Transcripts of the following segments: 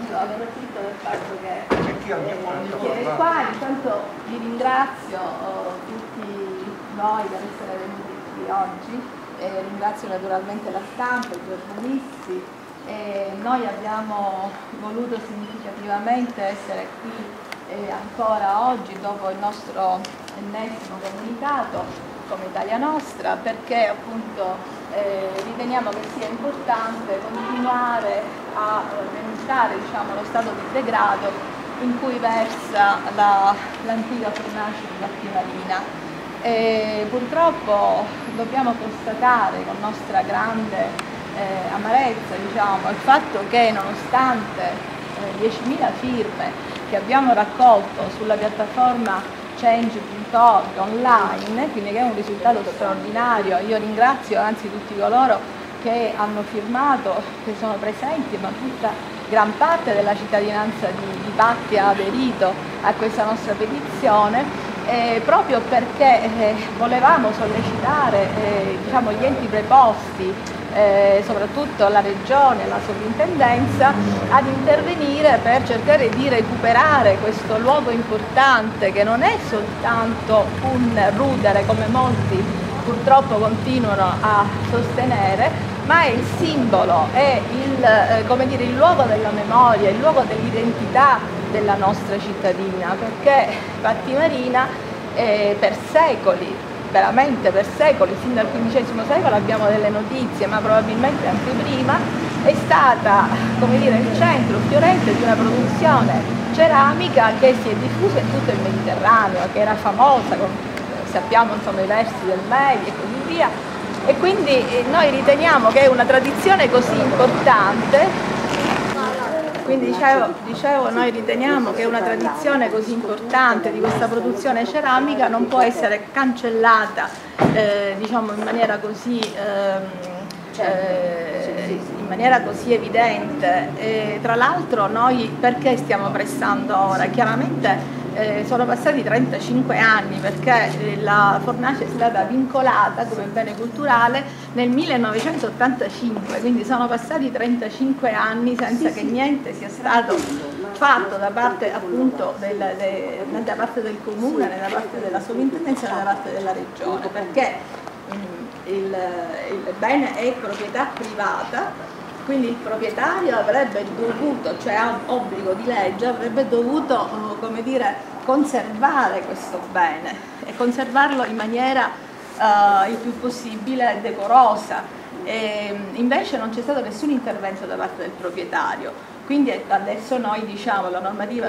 approfitto del fatto che è qua, intanto vi ringrazio tutti noi per essere venuti qui oggi, ringrazio naturalmente la stampa, i giornalisti, noi abbiamo voluto significativamente essere qui ancora oggi dopo il nostro ennesimo comunicato come Italia Nostra, perché appunto riteniamo che sia importante continuare a denunciare, diciamo, lo stato di degrado in cui versa l'antica fornace di Battimarina. Purtroppo dobbiamo constatare con nostra grande amarezza, diciamo, il fatto che nonostante 10.000 firme che abbiamo raccolto sulla piattaforma Change.org online, quindi che è un risultato straordinario. Io ringrazio anzi tutti coloro che hanno firmato, che sono presenti, ma gran parte della cittadinanza di Batti ha aderito a questa nostra petizione, proprio perché volevamo sollecitare diciamo, gli enti preposti, soprattutto la Regione e la Sovrintendenza, ad intervenire per cercare di recuperare questo luogo importante che non è soltanto un rudere come molti purtroppo continuano a sostenere, ma è il simbolo, è come dire, il luogo della memoria, il luogo dell'identità della nostra cittadina, perché Battimarina per secoli, veramente per secoli, sin dal XV secolo abbiamo delle notizie, ma probabilmente anche prima, è stata, come dire, il centro fiorente di una produzione ceramica che si è diffusa in tutto il Mediterraneo, che era famosa, sappiamo insomma i versi del Meli e così via, e quindi noi riteniamo che una tradizione così importante. Quindi dicevo, noi riteniamo che una tradizione così importante di questa produzione ceramica non può essere cancellata diciamo, in maniera così evidente. Tra l'altro noi perché stiamo pressando ora? Chiaramente sono passati 35 anni perché la fornace è stata vincolata come bene culturale nel 1985, quindi sono passati 35 anni senza che niente sia stato fatto da parte appunto né da parte del comune, né da parte della sovrintendenza, né da parte della regione, perché il bene è proprietà privata. Quindi il proprietario avrebbe dovuto, cioè ha un obbligo di legge, avrebbe dovuto, come dire, conservare questo bene e conservarlo in maniera il più possibile decorosa. Invece non c'è stato nessun intervento da parte del proprietario, quindi adesso noi diciamo la normativa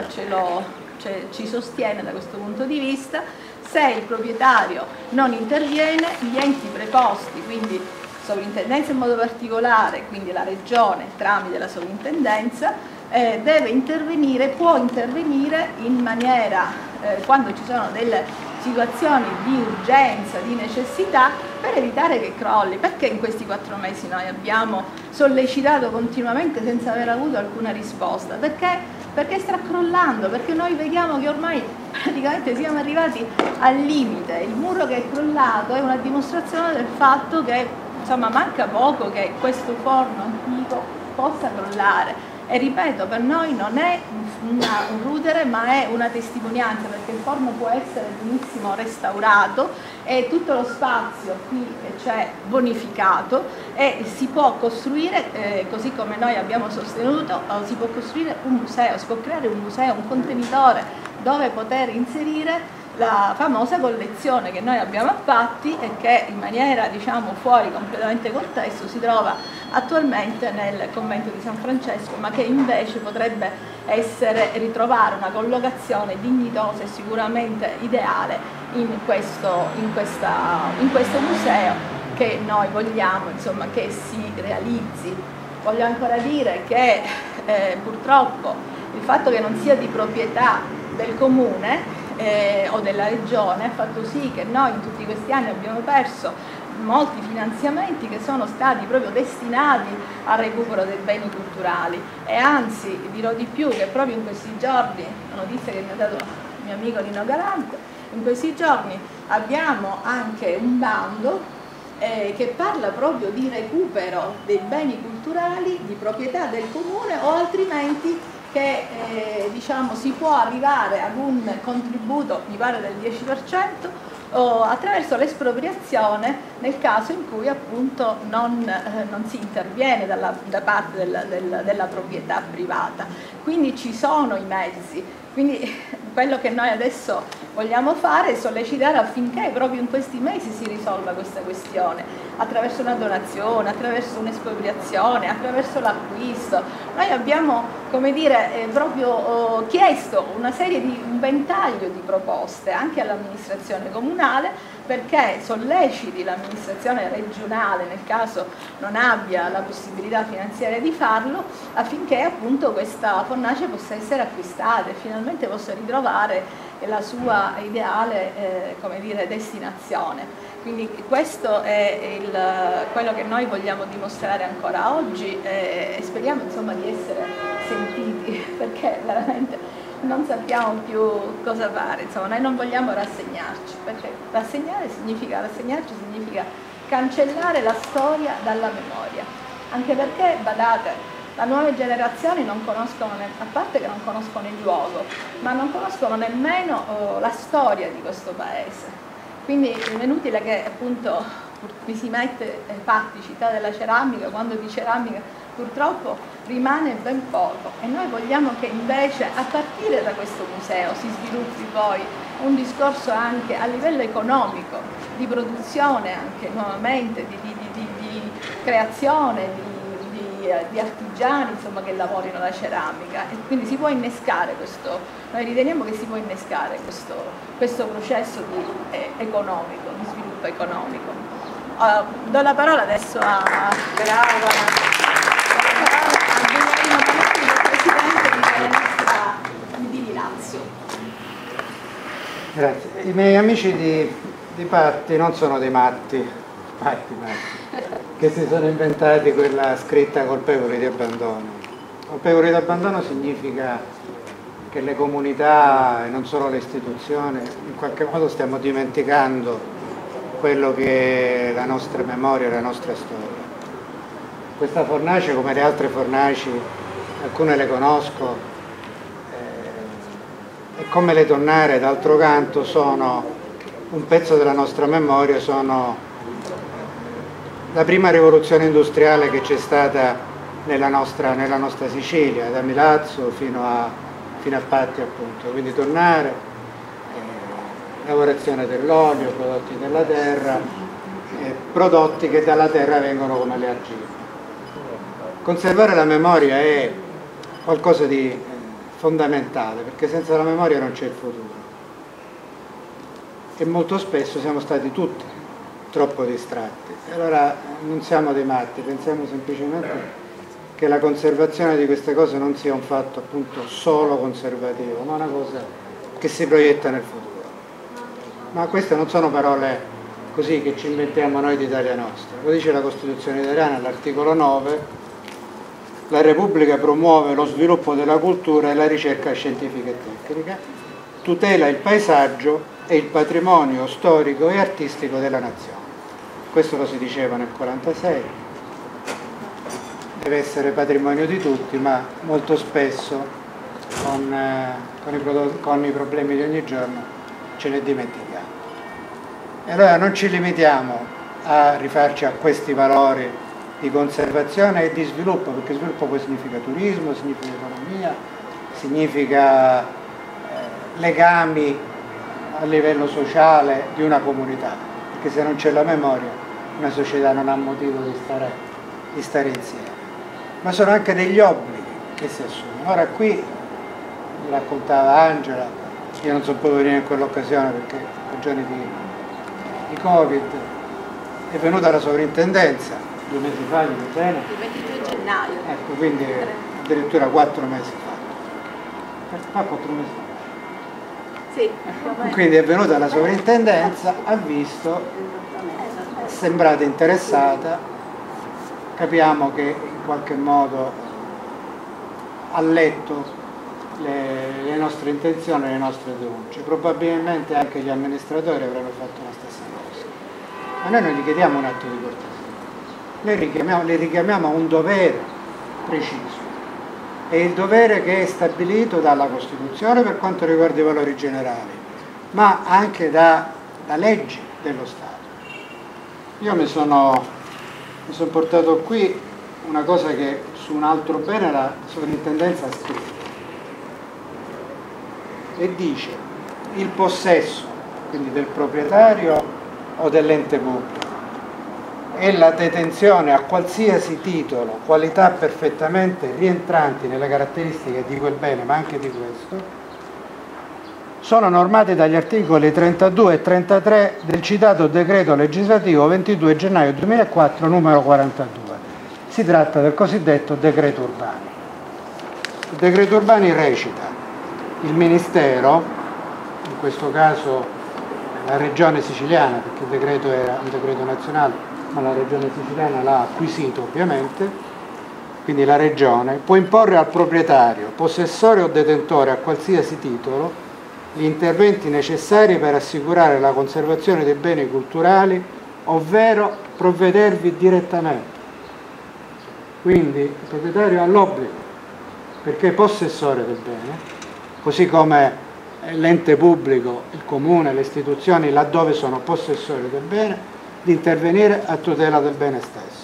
ci sostiene da questo punto di vista. Se il proprietario non interviene, gli enti preposti, quindi Sovrintendenza in modo particolare, quindi la Regione tramite la Sovrintendenza, deve intervenire, può intervenire in maniera, quando ci sono delle situazioni di urgenza, di necessità, per evitare che crolli. Perché in questi 4 mesi noi abbiamo sollecitato continuamente senza aver avuto alcuna risposta? Perché sta crollando, perché noi vediamo che ormai praticamente siamo arrivati al limite. Il muro che è crollato è una dimostrazione del fatto che insomma manca poco che questo forno antico possa crollare. E ripeto, per noi non è un rudere, ma è una testimonianza, perché il forno può essere benissimo restaurato e tutto lo spazio qui c'è bonificato e si può costruire, così come noi abbiamo sostenuto, si può costruire un museo, si può creare un museo, un contenitore dove poter inserire la famosa collezione che noi abbiamo fatti e che in maniera diciamo fuori completamente contesto si trova attualmente nel convento di San Francesco, ma che invece potrebbe ritrovare una collocazione dignitosa e sicuramente ideale in questo museo che noi vogliamo insomma che si realizzi. Voglio ancora dire che purtroppo il fatto che non sia di proprietà del comune o della regione ha fatto sì che noi in tutti questi anni abbiamo perso molti finanziamenti che sono stati proprio destinati al recupero dei beni culturali, e anzi dirò di più che proprio in questi giorni, la notizia che mi ha dato il mio amico Nino Galante, in questi giorni abbiamo anche un bando che parla proprio di recupero dei beni culturali di proprietà del comune o altrimenti che diciamo, si può arrivare ad un contributo, mi pare del 10%, attraverso l'espropriazione nel caso in cui appunto non si interviene da parte della proprietà privata. Quindi ci sono i mezzi, quindi quello che noi adesso vogliamo fare è sollecitare affinché proprio in questi mesi si risolva questa questione, attraverso una donazione, attraverso un'espropriazione, attraverso l'acquisto. Noi abbiamo, come dire, proprio chiesto un ventaglio di proposte anche all'amministrazione comunale, perché solleciti l'amministrazione regionale nel caso non abbia la possibilità finanziaria di farlo, affinché appunto questa fornace possa essere acquistata e finalmente possa ritrovare la sua ideale come dire, destinazione. Quindi questo è quello che noi vogliamo dimostrare ancora oggi e speriamo insomma di essere sentiti, perché veramente non sappiamo più cosa fare, insomma noi non vogliamo rassegnarci, perché rassegnarci significa cancellare la storia dalla memoria, anche perché, badate, le nuove generazioni non conoscono, a parte che non conoscono il luogo, ma non conoscono nemmeno la storia di questo paese. Quindi è inutile che appunto mi si mette infatti città della ceramica, quando di ceramica purtroppo rimane ben poco, e noi vogliamo che invece a partire da questo museo si sviluppi poi un discorso anche a livello economico, di produzione anche nuovamente, di creazione, di artigiani insomma, che lavorino la ceramica, e quindi si può innescare questo, noi riteniamo che si può innescare questo processo economico, di sviluppo economico. Do la parola adesso a Guglielmo Panatti, presidente di Lazio. Grazie. I miei amici di Patti non sono dei matti, che si sono inventati quella scritta colpevoli di abbandono. Colpevoli di abbandono significa che le comunità e non solo le istituzioni in qualche modo stiamo dimenticando quello che è la nostra memoria, la nostra storia. Questa fornace, come le altre fornaci, alcune le conosco, e come le tonnare d'altro canto sono un pezzo della nostra memoria, sono la prima rivoluzione industriale che c'è stata nella nostra Sicilia, da Milazzo fino a Patti appunto, quindi tonnare, lavorazione dell'olio, prodotti della terra, prodotti che dalla terra vengono come le argille. Conservare la memoria è qualcosa di fondamentale, perché senza la memoria non c'è il futuro. E molto spesso siamo stati tutti troppo distratti. Allora non siamo dei matti, pensiamo semplicemente che la conservazione di queste cose non sia un fatto appunto solo conservativo, ma una cosa che si proietta nel futuro. Ma queste non sono parole così che ci inventiamo noi d'Italia Nostra. Lo dice la Costituzione italiana all'articolo 9: la Repubblica promuove lo sviluppo della cultura e la ricerca scientifica e tecnica, tutela il paesaggio e il patrimonio storico e artistico della nazione. Questo lo si diceva nel 1946, deve essere patrimonio di tutti, ma molto spesso con i problemi di ogni giorno ce ne dimentichiamo. E allora non ci limitiamo a rifarci a questi valori di conservazione e di sviluppo, perché sviluppo poi significa turismo, significa economia, significa legami a livello sociale di una comunità, perché se non c'è la memoria una società non ha motivo di stare insieme. Ma sono anche degli obblighi che si assumono. Ora qui raccontava Angela, io non sono potuto venire in quell'occasione perché per giorni di Covid è venuta la sovrintendenza 2 mesi fa, di bene? Il 22 gennaio. Ecco, quindi addirittura 4 mesi fa. 4 mesi fa. Sì. Quindi è venuta la sovrintendenza, ha visto, è sembrata interessata, capiamo che in qualche modo ha letto le nostre intenzioni, le nostre denunce. Probabilmente anche gli amministratori avranno fatto la stessa cosa. Ma noi non gli chiediamo un atto di cortesia, le richiamiamo a un dovere preciso, è il dovere che è stabilito dalla Costituzione per quanto riguarda i valori generali, ma anche da leggi dello Stato. Io mi sono portato qui una cosa che su un altro bene la sovrintendenza ha scritto e dice: il possesso, quindi del proprietario o dell'ente pubblico, e la detenzione a qualsiasi titolo, qualità perfettamente rientranti nelle caratteristiche di quel bene, ma anche di questo, sono normati dagli articoli 32 e 33 del citato decreto legislativo 22 gennaio 2004 numero 42. Si tratta del cosiddetto decreto Urbani. Il decreto Urbani recita: il Ministero, in questo caso la Regione siciliana, perché il decreto era un decreto nazionale, ma la Regione siciliana l'ha acquisito ovviamente, quindi la Regione, può imporre al proprietario, possessore o detentore a qualsiasi titolo gli interventi necessari per assicurare la conservazione dei beni culturali, ovvero provvedervi direttamente. Quindi il proprietario ha l'obbligo, perché è possessore del bene, così come l'ente pubblico, il comune, le istituzioni, laddove sono possessori del bene, di intervenire a tutela del bene stesso.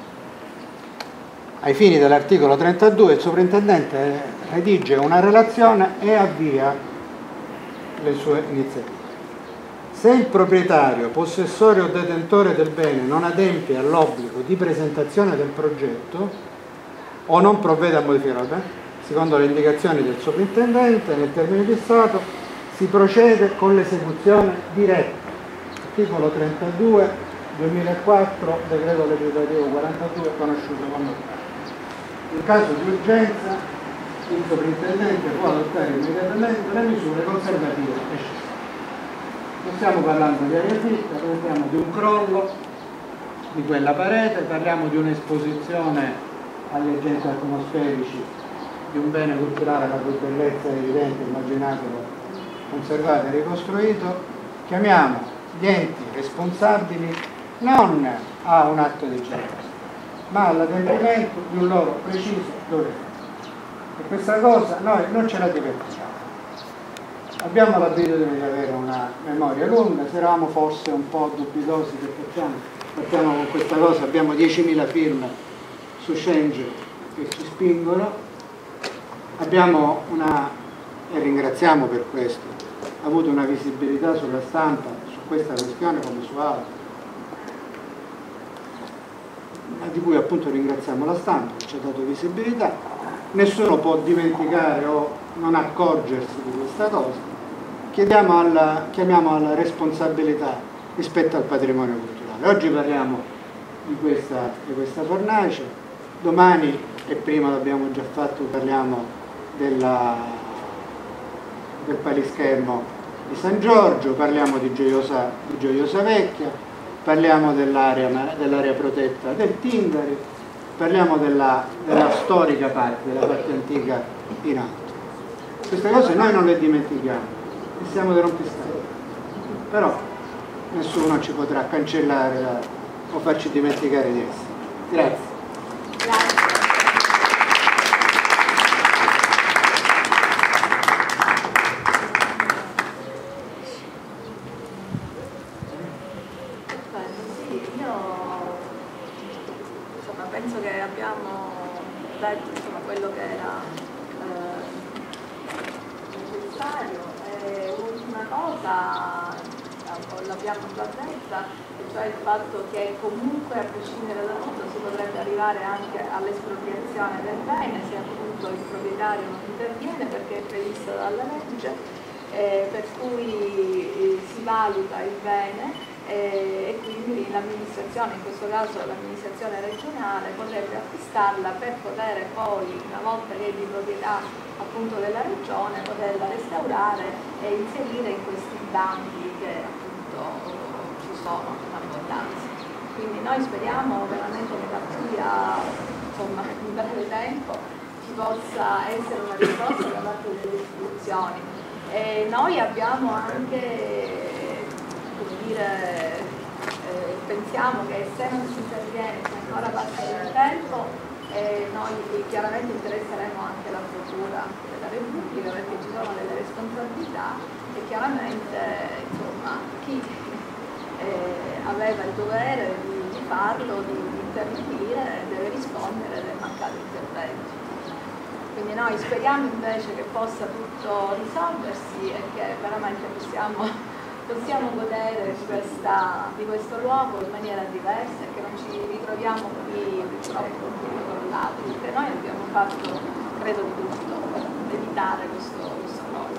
Ai fini dell'articolo 32 il sovrintendente redige una relazione e avvia le sue iniziative. Se il proprietario, possessore o detentore del bene non adempie all'obbligo di presentazione del progetto o non provvede a modificarlo, secondo le indicazioni del sovrintendente, nel termine fissato, si procede con l'esecuzione diretta. Articolo 32, 2004, decreto legislativo 42, conosciuto come Urbani. In caso di urgenza, il sovrintendente può adottare immediatamente le misure conservative necessarie. Non stiamo parlando di aria fitta, parliamo di un crollo di quella parete, parliamo di un'esposizione agli agenti atmosferici di un bene culturale la cui bellezza è evidente, immaginatelo, conservato e ricostruito. Chiamiamo gli enti responsabili non a un atto di generosità, ma all'adempimento di un loro preciso dovere. E questa cosa noi non ce la dimentichiamo. Abbiamo l'abitudine di avere una memoria lunga, se eravamo forse un po' dubitosi che partiamo con questa cosa, abbiamo 10.000 firme su Schengen che ci spingono, abbiamo e ringraziamo per questo, avuto una visibilità sulla stampa su questa questione come su altre, di cui appunto ringraziamo la stampa che ci ha dato visibilità. Nessuno può dimenticare o non accorgersi di questa cosa. Chiamiamo alla responsabilità rispetto al patrimonio culturale. Oggi parliamo di questa fornace, domani, e prima l'abbiamo già fatto, parliamo del palischermo di San Giorgio, parliamo di Gioiosa Vecchia, parliamo dell'area protetta del Tindari, parliamo della storica parte, della parte antica in alto. Queste cose noi non le dimentichiamo e siamo dei rompiscatole, però nessuno ci potrà cancellare o farci dimenticare di esse. Grazie. Penso che abbiamo detto quello che era necessario. Un'ultima cosa l'abbiamo già detta, cioè il fatto che comunque a prescindere da tutto si potrebbe arrivare anche all'espropriazione del bene se appunto il proprietario non interviene, perché è previsto dalla legge, per cui si valuta il bene e quindi l'amministrazione, in questo caso l'amministrazione regionale, potrebbe acquistarla per poter poi, una volta che è di proprietà appunto della regione, poterla restaurare e inserire in questi bandi che appunto ci sono in abbondanza. Quindi noi speriamo veramente che da qui a in breve tempo ci possa essere una risposta da parte delle istituzioni. E noi abbiamo anche pensiamo che se non si interviene, se ancora passa del tempo, Noi chiaramente interesseremo anche la Procura della Repubblica perché ci sono delle responsabilità e chiaramente insomma, chi aveva il dovere di farlo, di intervenire, deve rispondere del mancato intervento. Quindi noi speriamo invece che possa tutto risolversi e che veramente possiamo godere di questo luogo in maniera diversa e che non ci ritroviamo qui purtroppo controllati, perché noi abbiamo fatto, credo, di tutto per evitare questo errore.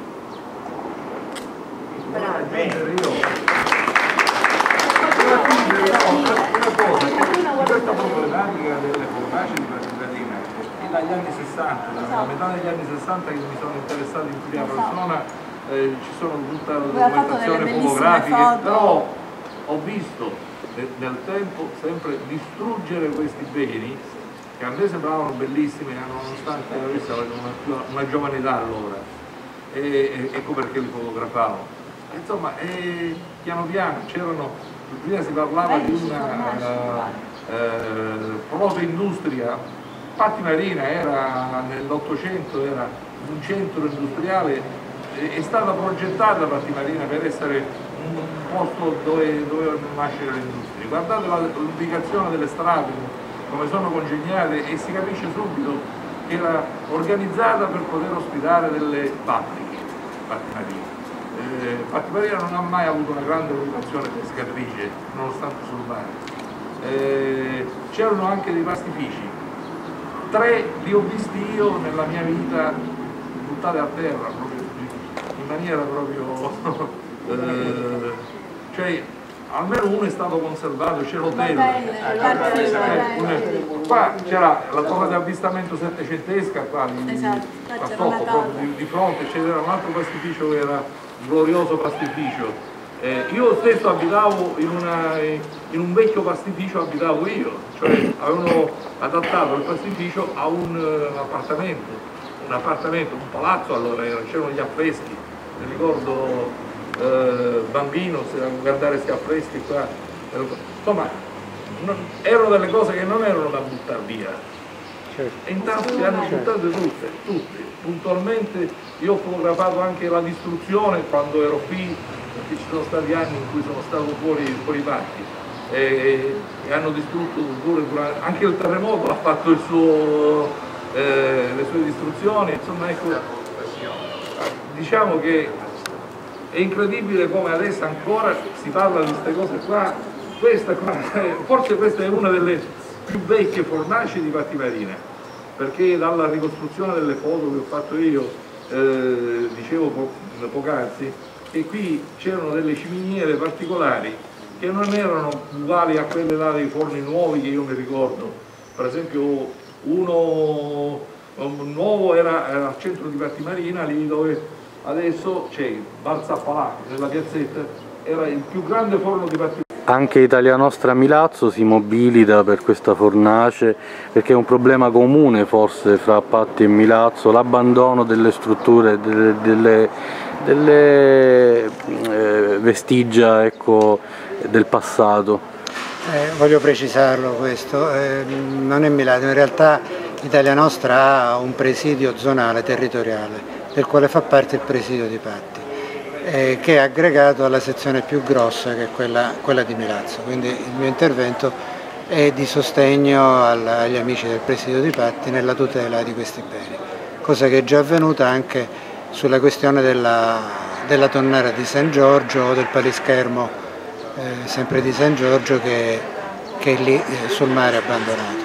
Questa problematica delle fornaci di Pratinatina è dagli anni 60, dalla metà degli anni 60 che mi sono interessato in prima persona, ci sono tutta la documentazione fotografica, però ho visto nel tempo sempre distruggere questi beni che a me sembravano bellissimi, nonostante avessi una giovane età allora, e ecco perché li fotografavo. Insomma, piano piano c'erano, prima si parlava di una proto-industria. Patti Marina era nell'800, era un centro industriale, è stata progettata Patti Marina per essere un posto dove dovevano nascere le industrie. Guardate l'ubicazione delle strade, come sono congegnate, e si capisce subito che era organizzata per poter ospitare delle fabbriche. Patti Marina. Patti Marina non ha mai avuto una grande vocazione pescatrice, nonostante sul mare. C'erano anche dei pastifici. 3 li ho visti io nella mia vita buttati a terra, proprio, in maniera proprio cioè almeno uno è stato conservato, c'è l'hotel, qua c'era la torre di avvistamento settecentesca qua sotto, proprio di fronte c'era un altro pastificio che era glorioso pastificio. Io stesso abitavo in un vecchio pastificio, abitavo io, cioè avevano adattato il pastificio a un appartamento, un palazzo allora, c'erano gli affreschi, mi ricordo bambino a guardare questi affreschi qua, insomma erano delle cose che non erano da buttare via, e intanto le hanno buttate tutte. Puntualmente io ho fotografato anche la distruzione quando ero qui, perché ci sono stati anni in cui sono stato fuori Patti e hanno distrutto pure anche il terremoto ha fatto le sue distruzioni, insomma ecco, diciamo che è incredibile come adesso ancora si parla di queste cose qua. Forse questa è una delle più vecchie fornaci di Patti Marina, perché dalla ricostruzione delle foto che ho fatto io, dicevo poc'anzi, che qui c'erano delle ciminiere particolari che non erano uguali a quelle là dei forni nuovi che io mi ricordo. Per esempio uno nuovo era al centro di Patti Marina, lì dove adesso c'è Balzappalà, nella piazzetta, era il più grande forno di Patti Marina. Anche Italia Nostra Milazzo si mobilita per questa fornace perché è un problema comune forse fra Patti e Milazzo, l'abbandono delle strutture, delle vestigia, ecco, del passato. Voglio precisarlo questo, non è Milazzo, in realtà Italia Nostra ha un presidio zonale territoriale del quale fa parte il presidio di Patti, che è aggregato alla sezione più grossa che è quella di Milazzo, quindi il mio intervento è di sostegno agli amici del presidio di Patti nella tutela di questi beni, cosa che è già avvenuta anche sulla questione della tonnara di San Giorgio o del palischermo sempre di San Giorgio che è lì sul mare abbandonato.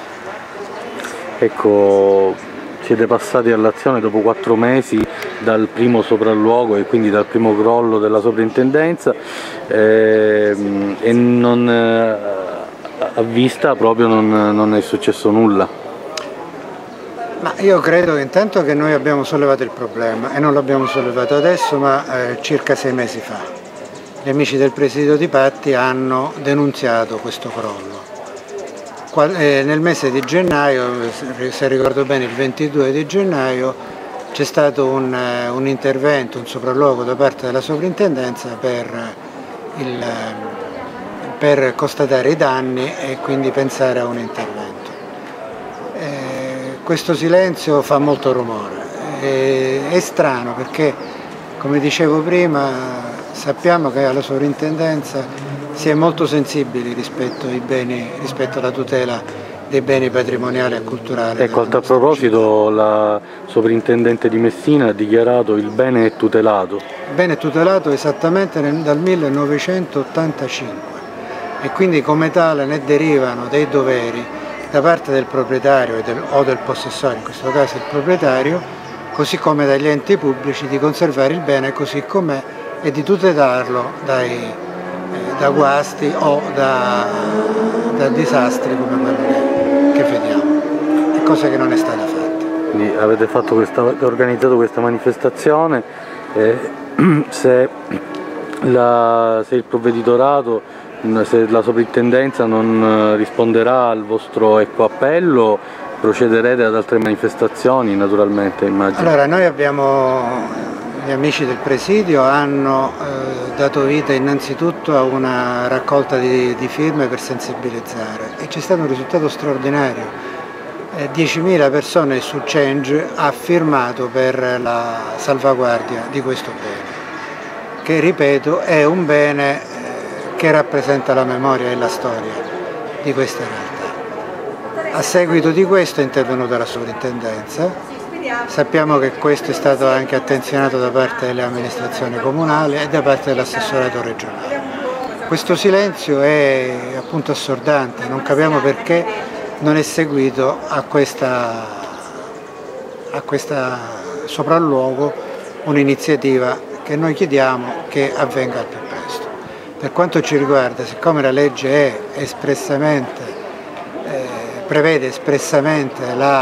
Ecco, siete passati all'azione dopo 4 mesi dal primo sopralluogo e quindi dal primo crollo della soprintendenza e non, a vista proprio non è successo nulla. Ma io credo intanto che noi abbiamo sollevato il problema e non l'abbiamo sollevato adesso ma circa 6 mesi fa. Gli amici del presidio di Patti hanno denunziato questo crollo. Nel mese di gennaio, se ricordo bene il 22 di gennaio, c'è stato un intervento, un sopralluogo da parte della sovrintendenza per constatare i danni e quindi pensare a un intervento. questo silenzio fa molto rumore. È strano perché, come dicevo prima, sappiamo che alla sovrintendenza si è molto sensibili rispetto alla tutela dei beni patrimoniali e culturali. Ecco, a tal proposito la sovrintendente di Messina ha dichiarato il bene è tutelato. Il bene è tutelato esattamente dal 1985 e quindi come tale ne derivano dei doveri da parte del proprietario o del possessore, in questo caso il proprietario, così come dagli enti pubblici, di conservare il bene così com'è e di tutelarlo da guasti o da disastri come quello che vediamo, è cosa che non è stata fatta. Quindi avete organizzato questa manifestazione, se il provveditorato, se la sovrintendenza non risponderà al vostro appello, procederete ad altre manifestazioni naturalmente, immagino. Allora, noi gli amici del presidio hanno dato vita innanzitutto a una raccolta di firme per sensibilizzare e c'è stato un risultato straordinario. 10.000 persone su Change ha firmato per la salvaguardia di questo bene, che ripeto è un bene che rappresenta la memoria e la storia di questa realtà. A seguito di questo è intervenuta la sovrintendenza. Sappiamo che questo è stato anche attenzionato da parte delle amministrazioni comunali e da parte dell'assessorato regionale. Questo silenzio è appunto assordante, non capiamo perché non è seguito a questa sopralluogo un'iniziativa che noi chiediamo che avvenga al più presto. Per quanto ci riguarda, siccome la legge prevede espressamente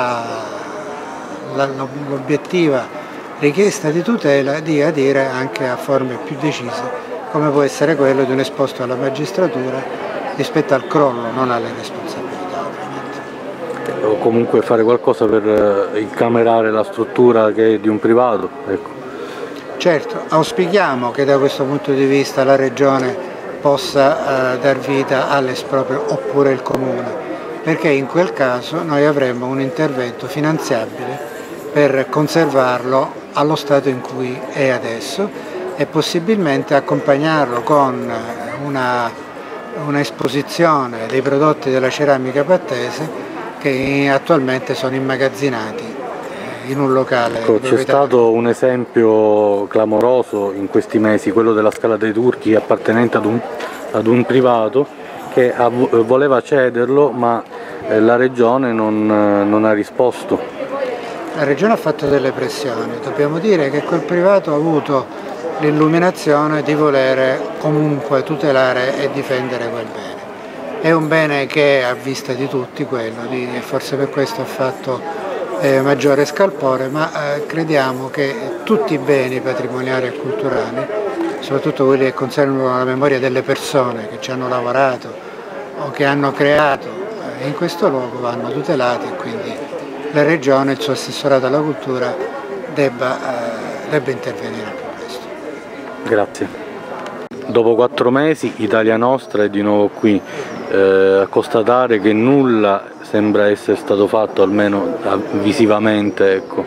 l'obiettiva richiesta di tutela di adire anche a forme più decise, come può essere quello di un esposto alla magistratura rispetto al crollo, non alle responsabilità ovviamente. O comunque fare qualcosa per incamerare la struttura che è di un privato. Ecco. Certo, auspichiamo che da questo punto di vista la Regione possa dar vita all'esproprio oppure il Comune, perché in quel caso noi avremmo un intervento finanziabile per conservarlo allo stato in cui è adesso e possibilmente accompagnarlo con una esposizione dei prodotti della ceramica pattese che attualmente sono immagazzinati in un locale. Ecco, c'è stato un esempio clamoroso in questi mesi, quello della Scala dei Turchi appartenente ad un privato che voleva cederlo, ma la Regione non ha risposto. La Regione ha fatto delle pressioni, dobbiamo dire che quel privato ha avuto l'illuminazione di volere comunque tutelare e difendere quel bene. È un bene che è a vista di tutti quello, e forse per questo ha fatto maggiore scalpore, ma crediamo che tutti i beni patrimoniali e culturali, soprattutto quelli che conservano la memoria delle persone che ci hanno lavorato o che hanno creato in questo luogo, vanno tutelati e quindi la Regione e il suo assessorato alla cultura debba intervenire al più presto. Grazie. Dopo 4 mesi Italia Nostra è di nuovo qui a constatare che nulla sembra essere stato fatto, almeno visivamente. Ecco.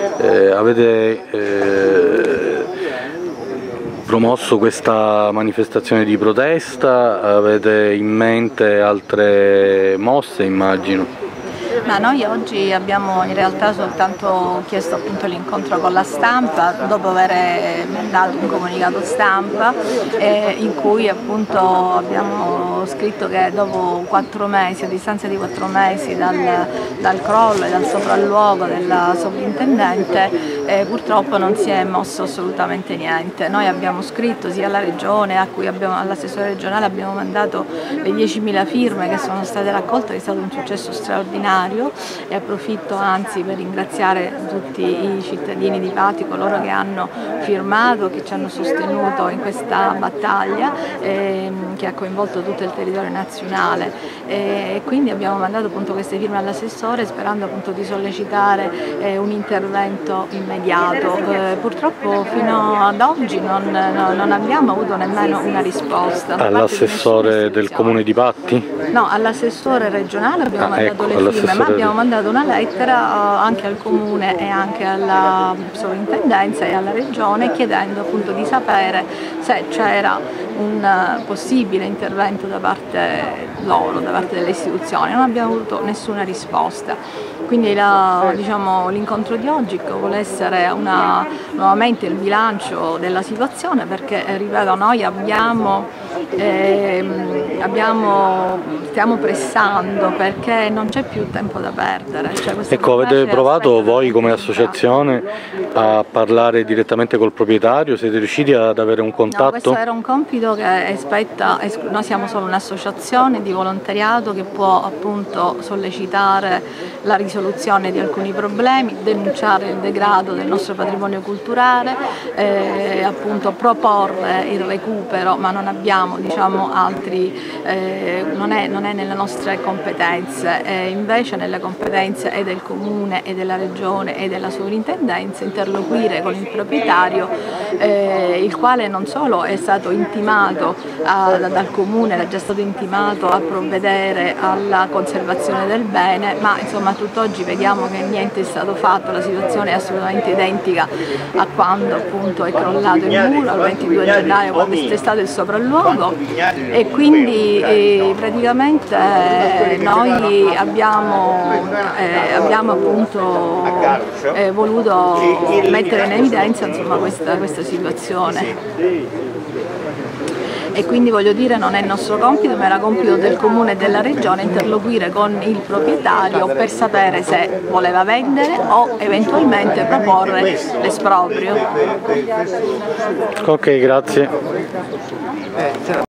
Avete promosso questa manifestazione di protesta, avete in mente altre mosse, immagino? Ma noi oggi abbiamo in realtà soltanto chiesto appunto l'incontro con la stampa dopo aver mandato un comunicato stampa in cui appunto abbiamo scritto che dopo 4 mesi, a distanza di 4 mesi dal crollo e dal sopralluogo della sovrintendente, purtroppo non si è mosso assolutamente niente. Noi abbiamo scritto sia alla Regione, all'assessore regionale abbiamo mandato le 10.000 firme che sono state raccolte, che è stato un successo straordinario, e approfitto anzi per ringraziare tutti i cittadini di Patti, coloro che hanno firmato, che ci hanno sostenuto in questa battaglia che ha coinvolto tutto il territorio nazionale, e quindi abbiamo mandato appunto queste firme all'assessore sperando appunto di sollecitare un intervento immediato. Purtroppo fino ad oggi non abbiamo avuto nemmeno una risposta. All'assessore del comune di Patti? No, all'assessore regionale abbiamo mandato le firme, Abbiamo mandato una lettera anche al Comune e anche alla Sovrintendenza e alla Regione chiedendo appunto di sapere se c'era un possibile intervento da parte loro, da parte delle istituzioni. Non abbiamo avuto nessuna risposta. Quindi l'incontro di oggi vuole essere nuovamente il bilancio della situazione, perché ripeto, noi stiamo pressando perché non c'è più tempo da perdere. Ecco, avete provato voi come associazione a parlare direttamente col proprietario? Siete riusciti ad avere un contatto? No, questo era un compito che spetta, noi siamo solo un'associazione di volontariato che può appunto sollecitare la risoluzione di alcuni problemi, denunciare il degrado del nostro patrimonio culturale, appunto proporre il recupero, ma non abbiamo altri, non è nelle nostre competenze, invece nelle competenze è del Comune e della Regione e della Sovrintendenza interloquire con il proprietario, il quale non solo è stato intimato dal Comune, è già stato intimato a provvedere alla conservazione del bene, ma insomma tutt'oggi vediamo che niente è stato fatto, la situazione è assolutamente identica a quando appunto è crollato il muro, al 22 gennaio quando c'è stato il sopralluogo, e quindi praticamente noi abbiamo appunto voluto mettere in evidenza insomma, questa situazione. E quindi voglio dire, non è il nostro compito, ma era compito del Comune e della Regione interloquire con il proprietario per sapere se voleva vendere o eventualmente proporre l'esproprio. Ok, grazie.